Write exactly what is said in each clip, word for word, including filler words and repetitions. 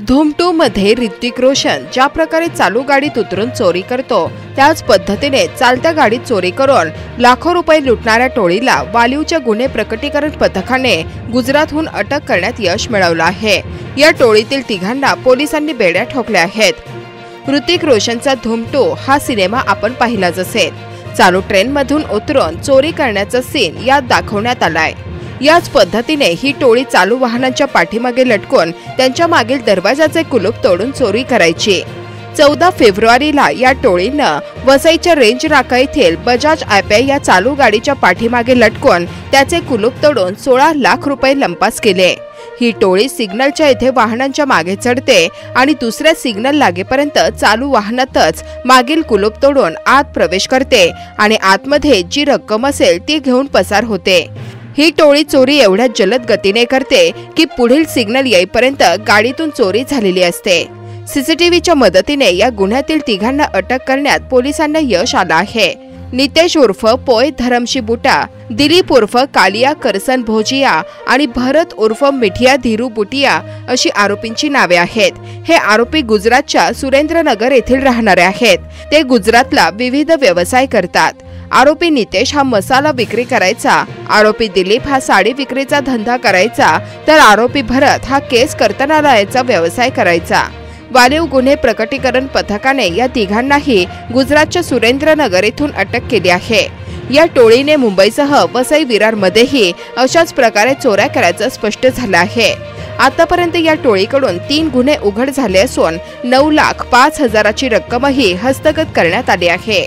धूम टू मध्ये ऋतिक रोशन ज्या प्रकारे चालू गाडीत उतरून चोरी करतो त्याच पद्धतीने चालत्या गाडीत चोरी करून लाखो रुपये लुटणाऱ्या टोळीला वालीवच्या गुन्हे प्रकटीकरण पथकाने गुजरातहून अटक करण्यात यश मिळवलं आहे। या टोळीतील तिघांना पोलिसांनी बेड्या ठोकल्या आहेत। ऋतिक रोशनचा धूम टू हा सिनेमा आपण पाहिलाच असेल। चालू ट्रेन मधून उतरून चोरी करण्याचा सीन यात दाखवण्यात आलाय। याच पद्धतीने ही टोळी चालू वाहनांच्या पाठीमागे लटकून त्यांच्या मागील दरवाजाचे कुलूप तोडून चोरी करायची। चौदा फेब्रुवारीला या टोळीनं वसईच्या रेंज नाका येथील बजाज ॲपे या चालू गाडीच्या पाठीमागे लटकून त्याचे कुलूप तोडून सोळा लाख रुपये लंपास केले। ही टोळी सिग्नलच्या येथे वाहनांच्या मागे चढते आणि दुसऱ्या सिग्नल लागेपर्यंत चालू वाहनातच मागील कुलूप तोडून आत प्रवेश करते आणि आतमध्ये जी रक्कम असेल ती घेऊन पसार होते। ही टोळी चोरी एवढ्या जलद गतीने करते की पुढील सिग्नल येईपर्यंत गाडीतून चोरी झालेली असते। सीसीटीव्हीच्या मदतीने या गुन्ह्यातील तिघांना अटक करण्यात पोलिसांना यश आलं आहे। नितेश उर्फ पोय धरमशी बुटा, दिलीप उर्फ कालिया करसन भोजिया आणि भरत उर्फ मिठिया धीरू बुटिया अशी आरोपींची नावे आहेत। हे आरोपी गुजरातच्या सुरेंद्रनगर येथील राहणारे आहेत। ते गुजरातला विविध व्यवसाय करतात। आरोपी नितेश हा मसाला विक्री करायचा, आरोपी दिलीप हा साडी विक्रीचा धंदा करायचा, तर आरोपी भरत हा केस कर्तनालयाचा व्यवसाय करायचा। वालीव गुन्हे प्रकटीकरण पथकाने या तिघांनाही गुजरातच्या सुरेंद्रनगर येथून अटक केली आहे। या टोळीने मुंबईसह वसई विरारमध्येही अशाच प्रकारे चोऱ्या करायचं स्पष्ट झालं आहे। आतापर्यंत या टोळीकडून तीन गुन्हे उघड झाले असून नऊ लाख पाच हजाराची रक्कमही हस्तगत करण्यात आली आहे।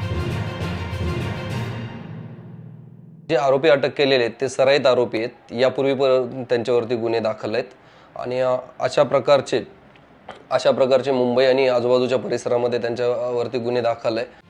जे आरोपी अटक केलेले आहेत ते सराईत आरोपी आहेत। यापूर्वी त्यांच्यावरती गुन्हे दाखल आहेत आणि अशा प्रकारचे अशा प्रकारचे मुंबई आणि आजूबाजूच्या परिसरामध्ये त्यांच्यावरती गुन्हे दाखल आहे।